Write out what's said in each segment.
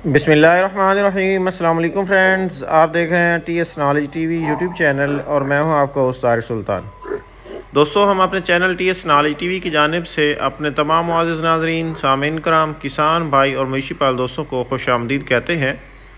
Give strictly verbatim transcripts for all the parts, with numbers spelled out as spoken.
बिस्मिल्लाहिर्रहमानिर्रहीम। अस्सलाम वालेकुम फ्रेंड्स, आप देख रहे हैं T S knowledge TV YouTube channel और मैं हूं आपका होस्ट तारिक सुल्तान। दोस्तों, हम अपने channel T S knowledge TV की जानिब से अपने तमाम मुआज़िज़ नाज़रीन, सामीन कराम, किसान भाई और मवेशी पाल दोस्तों को खुश आमदीद कहते हैं।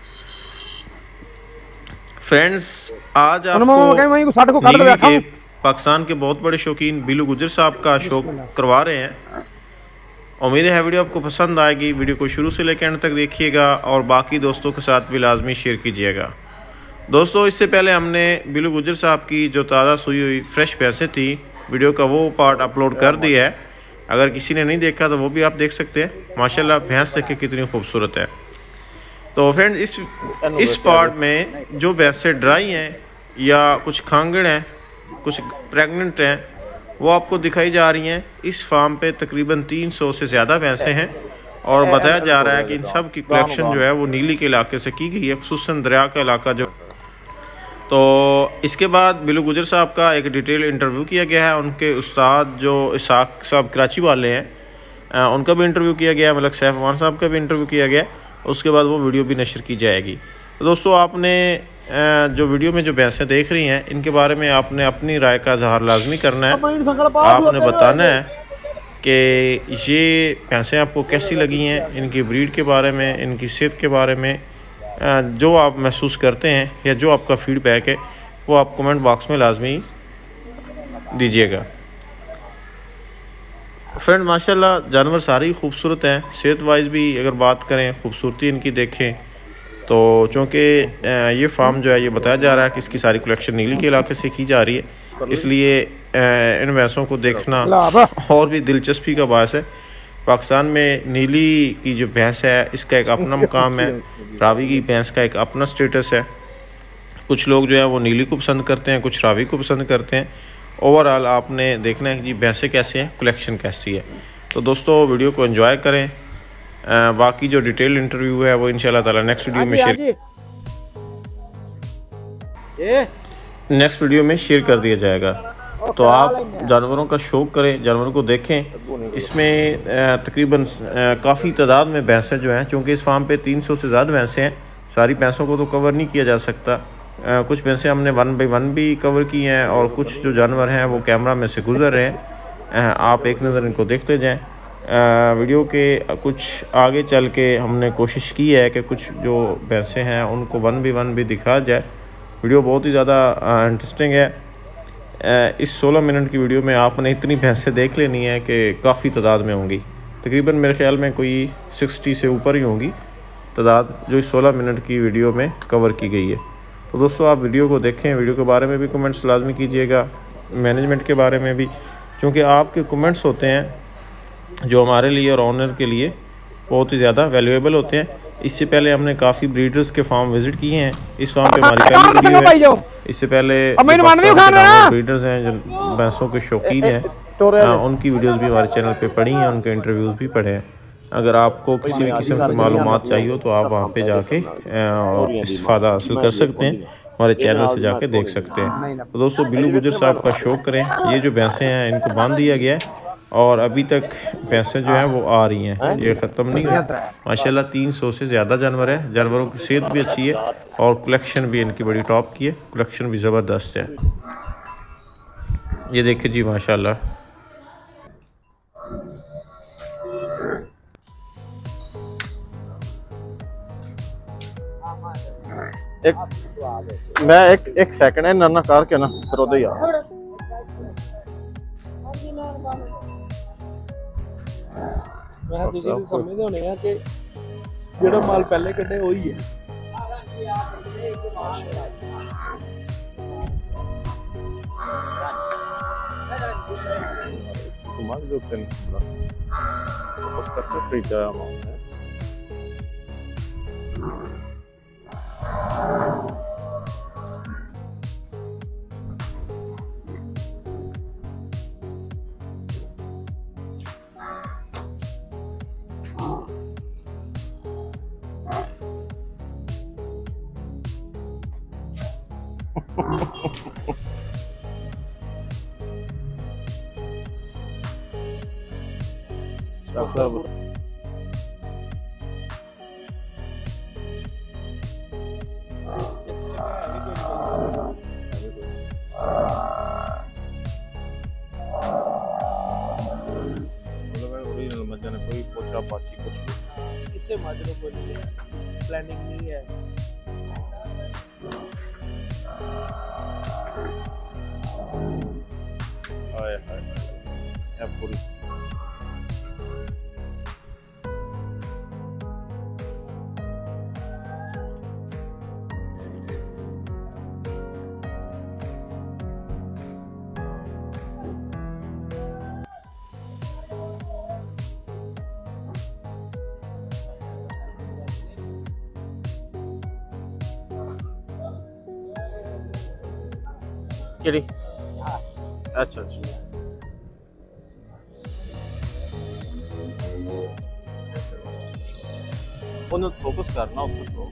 फ्रेंड्स, आज आपको के पाकिस्तान के बहुत बड़े शौकीन बिलू गुजर साहब का शौक करवा रहे हैं। उम्मीद है वीडियो आपको पसंद आएगी। वीडियो को शुरू से लेकर एंड तक देखिएगा और बाकी दोस्तों के साथ भी लाजमी शेयर कीजिएगा। दोस्तों, इससे पहले हमने बिलू गुजर साहब की जो ताज़ा सुई हुई फ्रेश भैंसें थी, वीडियो का वो पार्ट अपलोड कर दिया है। अगर किसी ने नहीं देखा तो वो भी आप देख सकते हैं। माशाल्लाह भैंस देखें कितनी खूबसूरत है। तो फ्रेंड्स, इस इस पार्ट में जो भैंसें ड्राई हैं या कुछ खांगड़ हैं, कुछ प्रेगनेंट हैं, वो आपको दिखाई जा रही हैं। इस फार्म पे तकरीबन तीन सौ से ज़्यादा भैंसें हैं और बताया जा रहा है कि इन सब की कलेक्शन जो है वो नीली के इलाके से की गई है, खुसूसन दरिया का इलाका जो। तो इसके बाद बिलू गुजर साहब का एक डिटेल इंटरव्यू किया गया है। उनके उस्ताद जो इसाक साहब कराची वाले हैं, उनका भी इंटरव्यू किया गया है। मलक सैफ अमान साहब का भी इंटरव्यू किया गया। उसके बाद वो वीडियो भी नशर की जाएगी। तो दोस्तों, आपने जो वीडियो में जो भैंसें देख रही हैं, इनके बारे में आपने अपनी राय का इजहार लाजमी करना है। आपने बताना है कि ये भैंसें आपको कैसी लगी हैं, इनकी ब्रीड के बारे में, इनकी सेहत के बारे में जो आप महसूस करते हैं या जो आपका फीडबैक है वो आप कमेंट बॉक्स में लाजमी दीजिएगा। फ्रेंड, माशाल्लाह जानवर सारे ही खूबसूरत हैं। सेहत वाइज भी अगर बात करें, खूबसूरती इनकी देखें तो चूँकि ये फार्म जो है ये बताया जा रहा है कि इसकी सारी कलेक्शन नीली के इलाके से की जा रही है, इसलिए इन भैंसों को देखना और भी दिलचस्पी का बायस है। पाकिस्तान में नीली की जो भैंस है इसका एक अपना मुकाम है, रावी की भैंस का एक अपना स्टेटस है। कुछ लोग जो है वो नीली को पसंद करते हैं, कुछ रावी को पसंद करते हैं। ओवरऑल आपने देखना है कि जी भैंसें कैसे हैं, कलेक्शन कैसी है। तो दोस्तों, वीडियो को एंजॉय करें। आ, बाकी जो डिटेल इंटरव्यू है वो इंशाल्लाह ताला नेक्स्ट वीडियो में शेयर नेक्स्ट वीडियो में शेयर कर दिया जाएगा। तो आप जानवरों का शौक़ करें, जानवरों को देखें। इसमें तकरीबन काफ़ी तादाद में भैंसें जो हैं, चूँकि इस फार्म पे तीन सौ से ज़्यादा भैंसें हैं, सारी भैंसों को तो कवर नहीं किया जा सकता। आ, कुछ भैंसें हमने वन बाई वन भी कवर की हैं और कुछ जो जानवर हैं वो कैमरा में से गुजर रहे हैं। आ, आप एक नज़र इनको देखते जाएँ। वीडियो के कुछ आगे चल के हमने कोशिश की है कि कुछ जो भैंसें हैं उनको वन बाई वन भी दिखा जाए। वीडियो बहुत ही ज़्यादा इंटरेस्टिंग है। आ, इस सोलह मिनट की वीडियो में आपने इतनी भैंसें देख लेनी है कि काफ़ी तादाद में होंगी। तकरीबन मेरे ख्याल में कोई सिक्सटी से ऊपर ही होंगी तादाद जो इस सोलह मिनट की वीडियो में कवर की गई है। तो दोस्तों, आप वीडियो को देखें। वीडियो के बारे में भी कमेंट्स लाजमी कीजिएगा, मैनेजमेंट के बारे में भी, क्योंकि आपके कमेंट्स होते हैं जो हमारे लिए और ऑनर के लिए बहुत ही ज़्यादा वैल्यूएबल होते हैं। इससे पहले हमने काफ़ी ब्रीडर्स के फार्म विज़िट किए हैं। इस फार्म पे हमारी पहली वीडियो है। इससे पहले ब्रीडर्स हैं जो भैंसों के शौकीन हैं, उनकी वीडियोस भी हमारे चैनल पे पड़ी हैं, उनके इंटरव्यूज़ भी पढ़े हैं। अगर आपको किसी भी किस्म की मालूमात चाहिए हो तो आप वहाँ पे जाके इस्तेफ़ादा हासिल कर सकते हैं, हमारे चैनल से जाके देख सकते हैं। तो दोस्तों, बिलू गुजर साहब का शौक़ करें। ये जो भैंसें हैं इनको बांध दिया गया है और अभी तक भैंसें जो हैं वो आ रही हैं, ये ख़त्म नहीं हुई। माशाल्लाह तीन सौ से ज़्यादा जानवर हैं। जानवरों की सेहत भी अच्छी है और कलेक्शन भी इनकी बड़ी टॉप की है, कलेक्शन भी ज़बरदस्त है। ये देखिए जी, माशाल्लाह। एक मैं एक एक सेकंड है ना कार के ना फिर उधर ही आ मैं ਤੁਸੀਂ ਵੀ ਸਮਝਦੇ ਹੋਣੇ ਆ ਕਿ ਜਿਹੜਾ ਮਾਲ ਪਹਿਲੇ ਕੱਢੇ ਉਹੀ ਹੈ। तुम्हारे जो तेल फोकस करते फ्री का अमाउंट है। से माजरों को नहीं है, प्लानिंग नहीं है। हाय हाय है पूरी केड़ी अच्छा अच्छा ਉਹਨੂੰ ਫੋਕਸ ਕਰਨਾ ਉੱਥੇ ਤੋਂ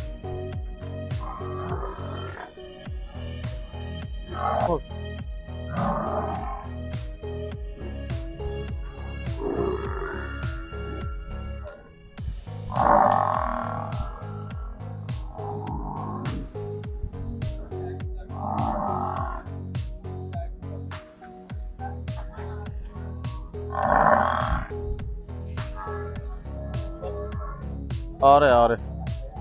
आ रहे आ रहे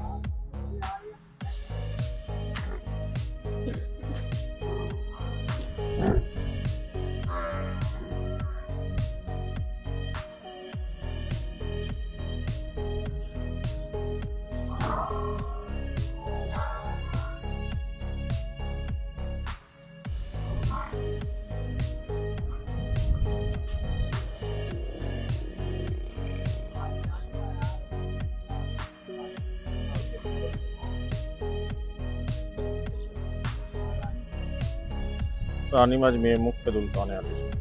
रानीगंज में मुख्य दुल्हन आती है।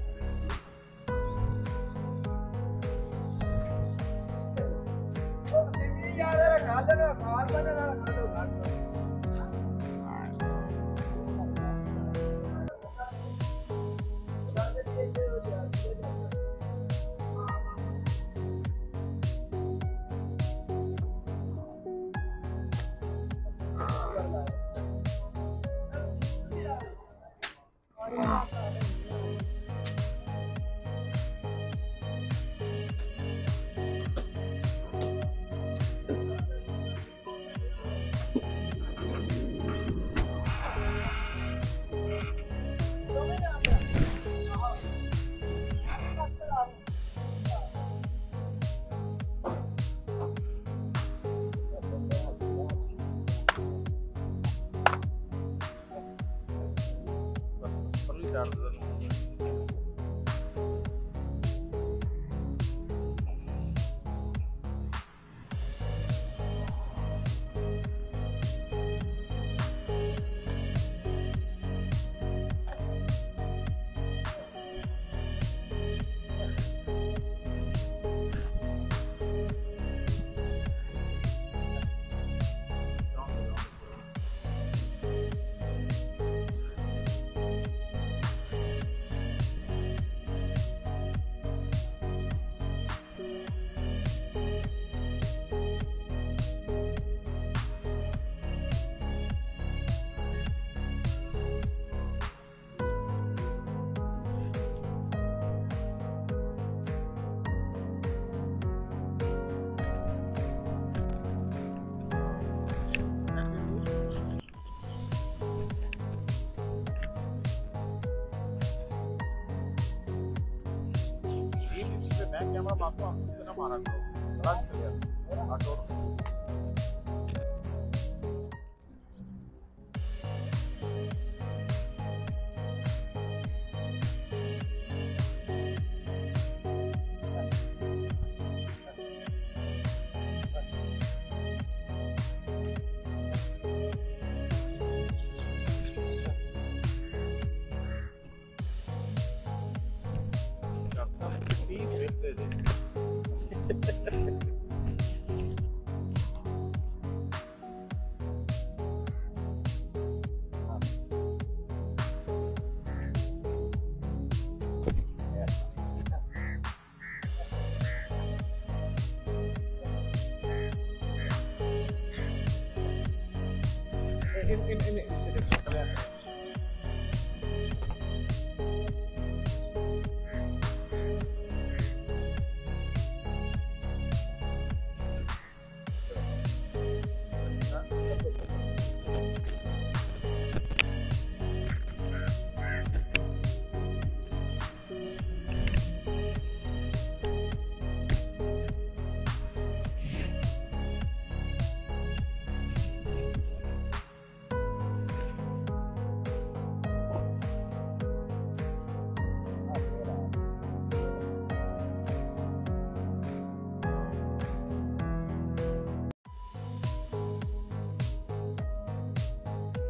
in in in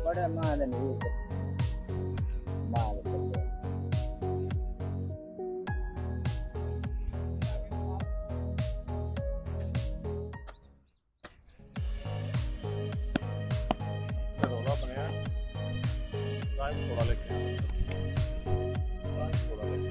बड़े माल नहीं माल रोला बनया टाइम थोड़ा लेके टाइम थोड़ा लेके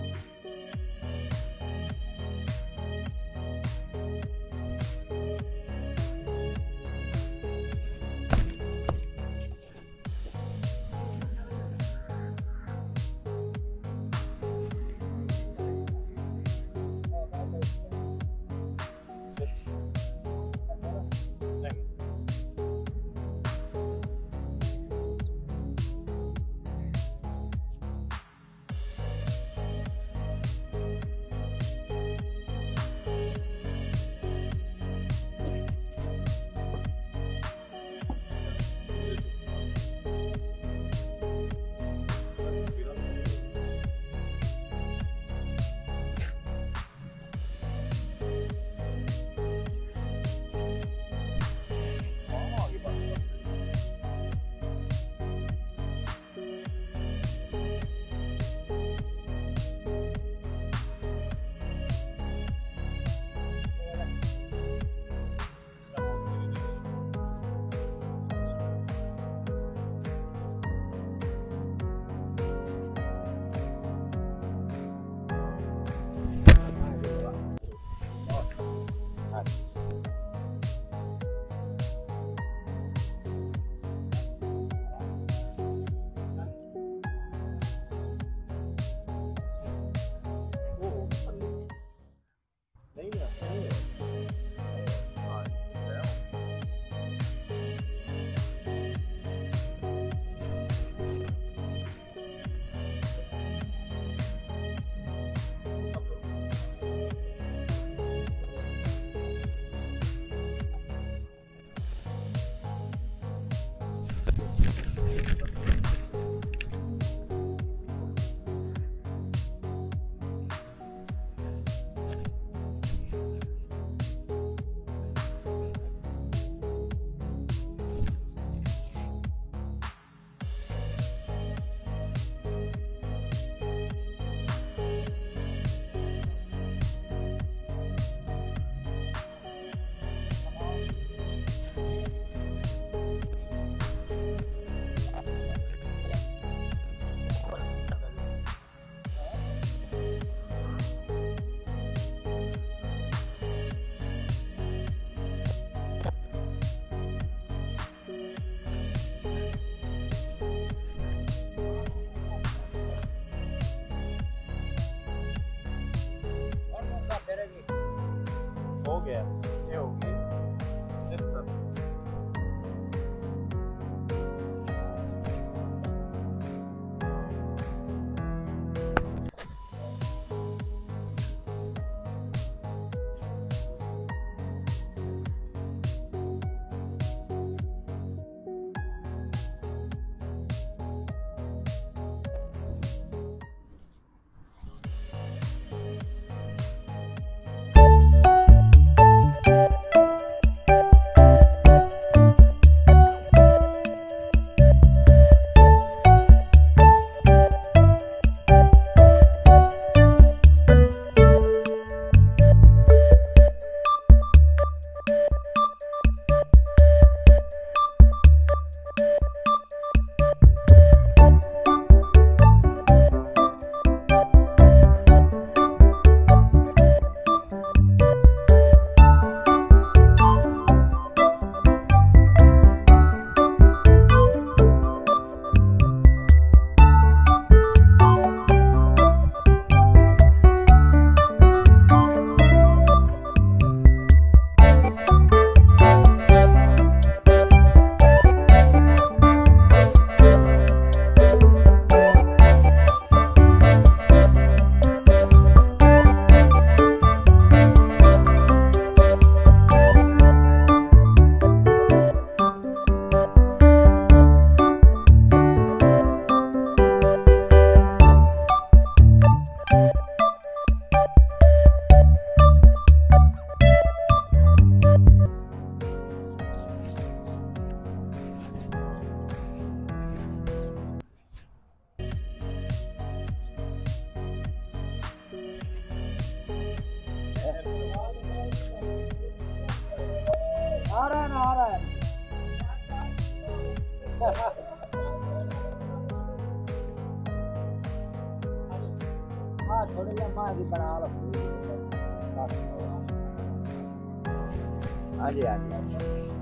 हो गया ये होगी आ रहा है ना, आ रहा है। हाँ थोड़ी देर माँ जी बना लो। हाँ जी हाँ जी।